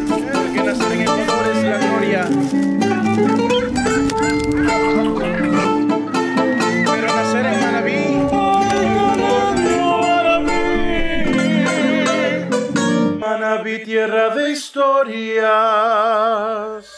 Que nacer en Ecuador es la gloria. Pero nacer en Manabí, Manabí, tierra de historias.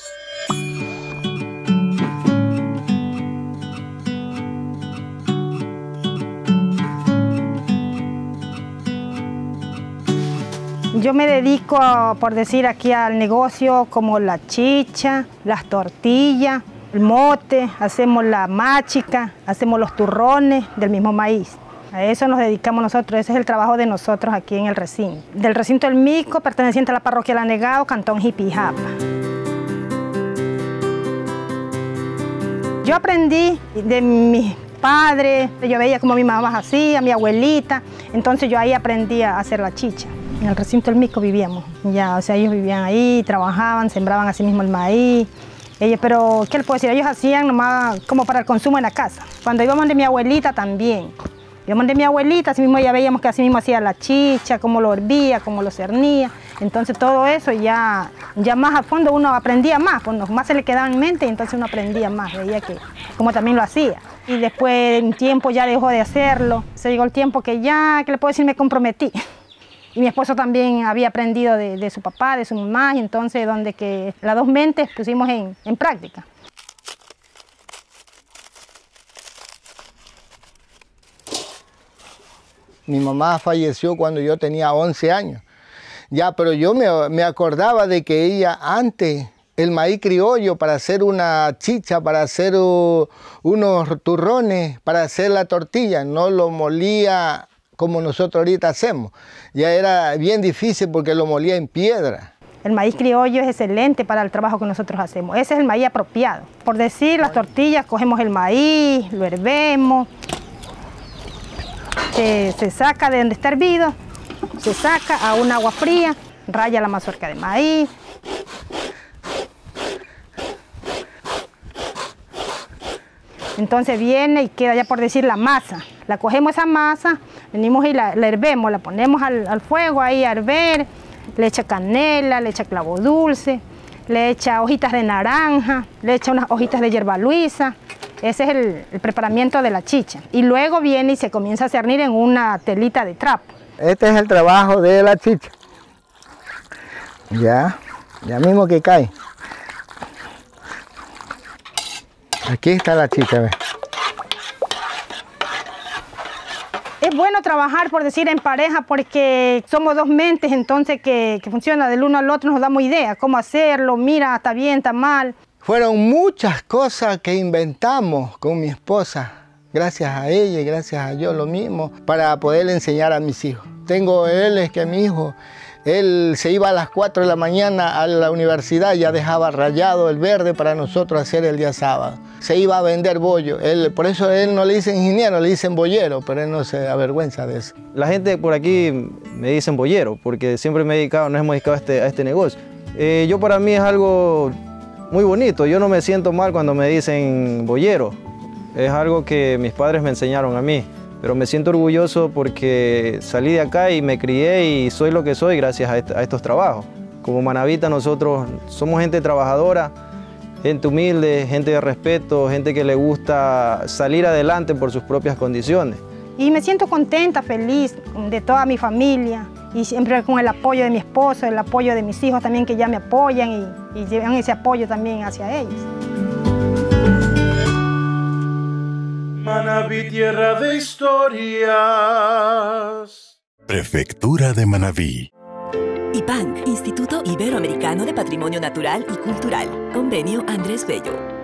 Yo me dedico, por decir aquí, al negocio como la chicha, las tortillas, el mote, hacemos la máchica, hacemos los turrones del mismo maíz. A eso nos dedicamos nosotros, ese es el trabajo de nosotros aquí en el recinto. Del recinto del Mico, perteneciente a la parroquia El Anegado, cantón Jipijapa. Yo aprendí de mis padres, yo veía como mi mamá hacía, mi abuelita, entonces yo ahí aprendí a hacer la chicha. En el recinto del Mico vivíamos, ya, o sea, ellos vivían ahí, trabajaban, sembraban así mismo el maíz. Pero, ¿qué les puedo decir? Ellos hacían nomás como para el consumo en la casa. Cuando íbamos de mi abuelita también. Íbamos de mi abuelita, así mismo ya veíamos que así mismo hacía la chicha, cómo lo hervía, cómo lo cernía. Entonces todo eso ya más a fondo uno aprendía más, pues más se le quedaba en mente y entonces uno aprendía más, veía que como también lo hacía. Y después en tiempo ya dejó de hacerlo. Se llegó el tiempo que ya, ¿qué le puedo decir? Me comprometí. Y mi esposo también había aprendido de su papá, de su mamá, y entonces donde que las dos mentes pusimos en práctica. Mi mamá falleció cuando yo tenía 11 años. Ya, pero yo me acordaba de que ella antes, el maíz criollo para hacer una chicha, para hacer unos turrones, para hacer la tortilla, no lo molía como nosotros ahorita hacemos. Ya era bien difícil porque lo molía en piedra. El maíz criollo es excelente para el trabajo que nosotros hacemos. Ese es el maíz apropiado. Por decir, las tortillas, cogemos el maíz, lo hervemos, se saca de donde está hervido, se saca a un agua fría, raya la mazorca de maíz. Entonces viene y queda ya por decir la masa. La cogemos esa masa, venimos y la hervemos, la ponemos al fuego ahí a herver, le echa canela, le echa clavo dulce, le echa hojitas de naranja, le echa unas hojitas de hierba luisa. Ese es el preparamiento de la chicha. Y luego viene y se comienza a cernir en una telita de trapo. Este es el trabajo de la chicha. Ya mismo que cae. Aquí está la chicha, ¿ves? Es bueno trabajar, por decir, en pareja porque somos dos mentes, entonces que funciona del uno al otro, nos damos idea cómo hacerlo, mira, está bien, está mal. Fueron muchas cosas que inventamos con mi esposa, gracias a ella y gracias a yo lo mismo, para poder enseñar a mis hijos. Él es que mi hijo, él se iba a las 4 de la mañana a la universidad, ya dejaba rayado el verde para nosotros hacer el día sábado. Se iba a vender bollo, por eso él no le dicen ingeniero, le dicen boyero, pero él no se avergüenza de eso. La gente por aquí me dicen boyero, porque siempre nos hemos dedicado a este negocio. Yo para mí es algo muy bonito, yo no me siento mal cuando me dicen boyero. Es algo que mis padres me enseñaron a mí, pero me siento orgulloso porque salí de acá y me crié y soy lo que soy gracias a estos trabajos. Como Manabita nosotros somos gente trabajadora, gente humilde, gente de respeto, gente que le gusta salir adelante por sus propias condiciones. Y me siento contenta, feliz de toda mi familia y siempre con el apoyo de mi esposo, el apoyo de mis hijos también que ya me apoyan y llevan ese apoyo también hacia ellos. Manabí, tierra de historias. Prefectura de Manabí. IPANC, Instituto Iberoamericano de Patrimonio Natural y Cultural. Convenio Andrés Bello.